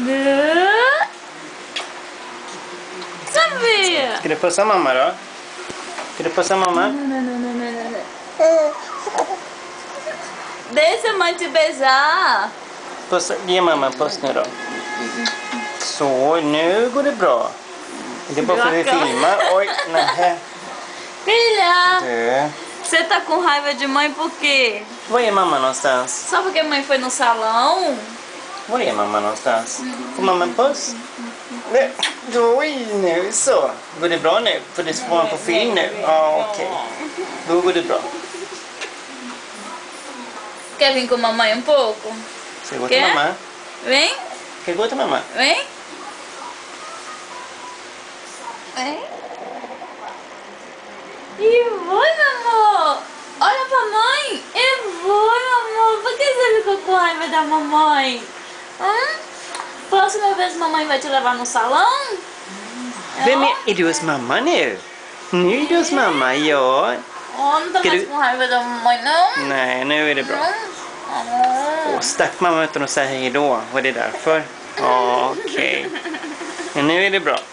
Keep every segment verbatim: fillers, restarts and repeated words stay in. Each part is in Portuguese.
Du. Sabia? Ska du pussa mamma då? Ska du pussa mamma? Não, não, não, não, não, não. Deixa a mãe te beijar. Pussa, ge mamma en puss nu då. Så, nu går det bra. Det är bara för att vi filmar. Oj, nej. Filha, Du. você tá com raiva de mãe por quê? Var är mamma någonstans? Só porque mãe foi no salão? Var är mamma någonstans? Får mamma en puss? Nu. Oj, nu så. Går det bra nu? För det får man på film nu. Ja, okej. Då går det bra. Quer vir com mamãe um pouco? Ska jag gå till Quer? mamma? Vem? Ska jag gå till mamma? Vem? Vem? E foi, meu amor? Olha pra mãe! E foi, meu amor! Por que você ficou com raiva da mamãe? Hum? Próxima vez mamãe vai te levar no salão? Vem är, är du hos mamma nu? Nu är du hos mamma, ja. Åh, não tá Ska mais du- com raiva da mamãe, não? Nej, nu är det bra. Amor. Åh, stack mamma utan att säga hej då. Var det därför? Ja, okej. Men nu är det bra.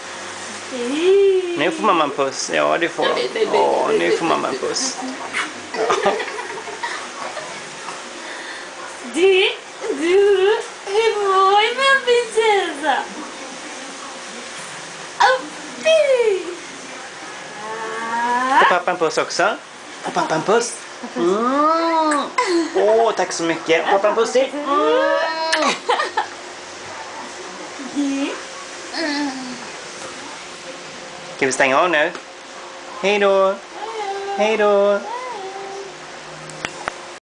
Nu får mamma en puss. Ja, det får hon. Ja, nu får mamma en puss. Du, du, hur foi, minha princesa? Oh, fy! Får pappa en puss också? Får pappa en puss? Mm. Åh, tack så mycket. Pappa en puss till. Mm. Ska vi stänga av nu? Hej då. Hej då.